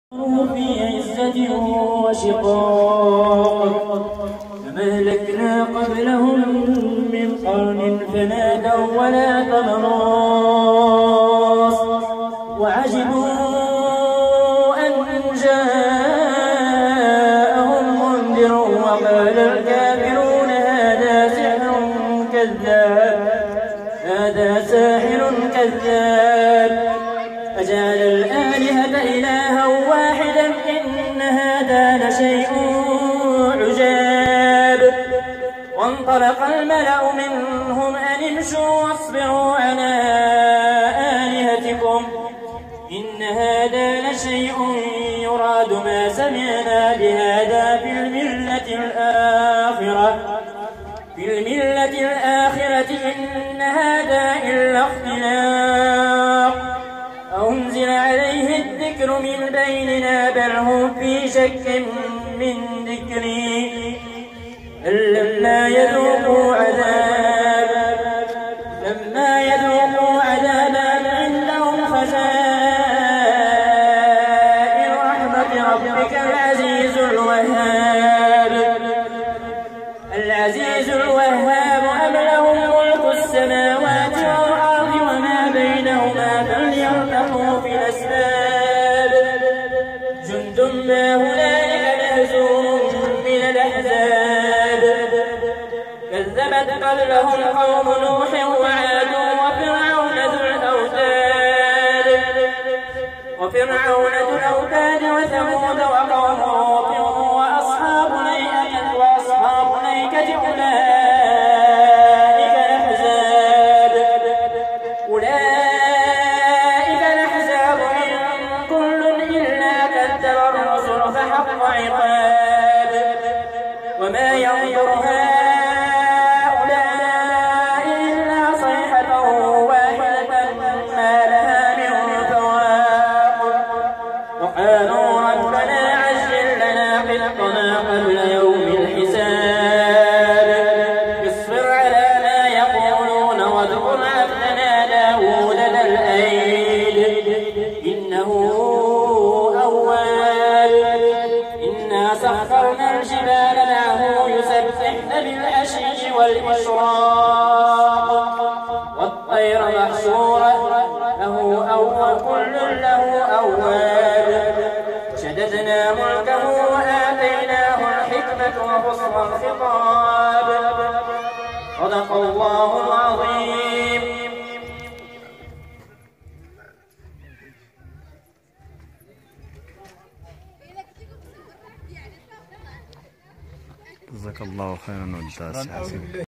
في عزة وشقاق كما أهلكنا قبلهم من قرن فنادوا ولا تمراص وعجبوا أن جاءهم منذر وقال الكافرون هذا ساحر كذاب أجعل الآلهة إلها واحدا إن هذا لشيء عجاب وانطلق الملأ منهم أن امشوا واصبروا على آلهتكم إن هذا لشيء يراد ما سمعنا بهذا في الملة الآخرة إن هذا إلا اختلاق أنزل عليه الذكر من بيننا بل هم في شك من ذكري لما يذوقوا عذابا عندهم خزائن رحمة ربك العزيز الوهاب أم لهم ملك السماوات والأرض وما بينهما فليرتقوا في الأسباب جند ما هنالك مهزوم من الأحزاب كذبت قبلهم قوم نوح وعاد وفرعون ذو الأوتاد وثمود وقوم لوط وأصحاب الأيكة أولئك الأحزاب إن كل إلا كذب الرسل فحق عقاب وما ينظر هؤلاء إلا صيحة واحدة ما لها من فواق وقالوا ربنا عجل لنا قطنا قبل يوم الحساب اصبر على ما يقولون واذكر عبدنا داود ذا الأيد إنه أواب إنا سخرنا الجبال معه يسبحن بالعشي والإشراق والطير محشورة له كل له أواب شددنا ملكه وآتيناه الحكمة وحسن الخطاب صدق الله العظيم. جزاك الله خيرا.